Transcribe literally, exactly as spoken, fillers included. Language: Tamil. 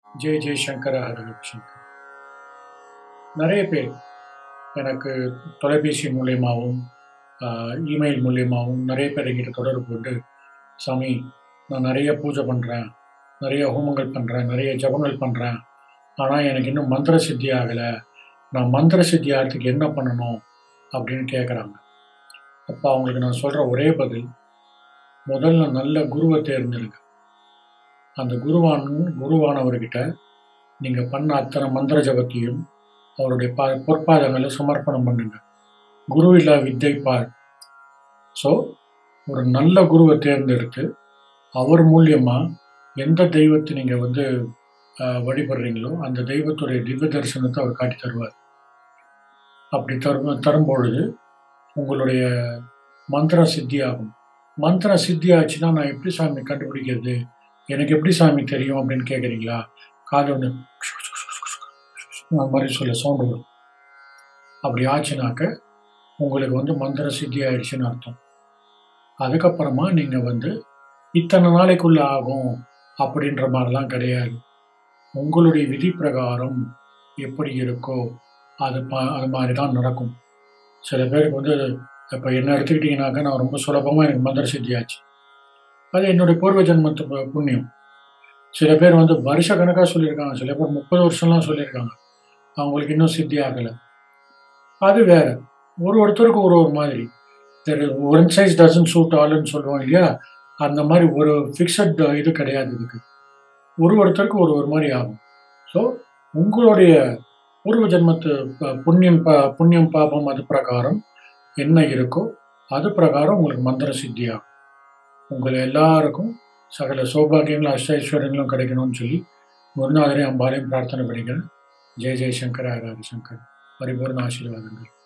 ஜெய் ஜெய் சங்கர ஹர ஹர சங்கர். நிறைய பேர் எனக்கு தொலைபேசி மூலியமாகவும் இமெயில் மூலியமாகவும் நிறைய பேர் எங்கிட்ட தொடர்பு கொண்டு, சாமி நான் நிறைய பூஜை பண்ணுறேன், நிறைய ஹோமங்கள் பண்ணுறேன், நிறைய ஜபங்கள் பண்ணுறேன், ஆனால் எனக்கு இன்னும் மந்திர சித்தி ஆகலை, நான் மந்திர சித்தி ஆகிறதுக்கு என்ன பண்ணணும் அப்படின்னு கேட்குறாங்க. அப்போ அவங்களுக்கு நான் சொல்கிற ஒரே பதில், முதல்ல நல்ல குருவை தேர்ந்தெடுங்க. அந்த குருவான் குருவானவர்கிட்ட நீங்கள் பண்ண அத்தனை மந்திர ஜபத்தையும் அவருடைய பா பொற்பாதங்களை சமர்ப்பணம் பண்ணுங்க. குரு இல்லா வித்தை பார். ஸோ ஒரு நல்ல குருவை தேர்ந்தெடுத்து அவர் மூலியமாக எந்த தெய்வத்தை நீங்கள் வந்து வழிபடுறீங்களோ அந்த தெய்வத்துடைய திவ்ய தரிசனத்தை அவர் காட்டி தருவார். அப்படி தரும் தரும்பொழுது உங்களுடைய மந்திர சித்தி ஆகும். மந்திர சித்தி ஆச்சுன்னா நான் எப்படி சாமி கண்டுபிடிக்கிறது, எனக்கு எப்படி சாமி தெரியும் அப்படின்னு கேட்குறீங்களா? காது வந்து அந்த மாதிரி சொல்ல சவுண்டு வரும். அப்படி ஆச்சுனாக்க உங்களுக்கு வந்து மந்திர சித்தி ஆயிடுச்சுன்னு அர்த்தம். அதுக்கப்புறமா நீங்கள் வந்து இத்தனை நாளைக்குள்ள ஆகும் அப்படின்ற மாதிரிலாம் கிடையாது. உங்களுடைய விதி பிரகாரம் எப்படி இருக்கோ அது பா அது மாதிரி தான் நடக்கும். சில பேருக்கு வந்து இப்போ என்ன எடுத்துக்கிட்டிங்கனாக்கா நான் ரொம்ப சுலபமாக எனக்கு மந்திர சித்தி ஆச்சு. அது என்னுடைய பூர்வ ஜென்மத்து புண்ணியம். சில பேர் வந்து வருஷ கணக்காக சொல்லியிருக்காங்க, சில பேர் முப்பது வருஷம்லாம் சொல்லியிருக்காங்க, அவங்களுக்கு இன்னும் சித்தி ஆகலை. அது வேற. ஒரு ஒருத்தருக்கு ஒரு ஒரு மாதிரி. ஒன் சைஸ் டசன்ட் சூட் ஆல்னு சொல்லுவோம் இல்லையா, அந்த மாதிரி ஒரு ஃபிக்ஸட் இது கிடையாது இதுக்கு. ஒரு ஒருத்தருக்கு ஒரு ஒரு மாதிரி ஆகும். ஸோ உங்களுடைய பூர்வ ஜென்மத்து புண்ணியம் பா புண்ணியம் பாபம் அது பிரகாரம் என்ன இருக்கோ அது பிரகாரம் உங்களுக்கு மந்திர சித்தி ஆகும். உங்களை எல்லாருக்கும் சகல சௌபாகியங்களும் அஷ்டைஸ்வரியங்களும் கிடைக்கணும்னு சொல்லி குருநாதரையும் அம்பாலையும் பிரார்த்தனை பண்ணிக்கிறேன். ஜெய் ஜெய் சங்கர ஹர ஹர சங்கர். பரிபூர்ண ஆசீர்வாதங்கள்.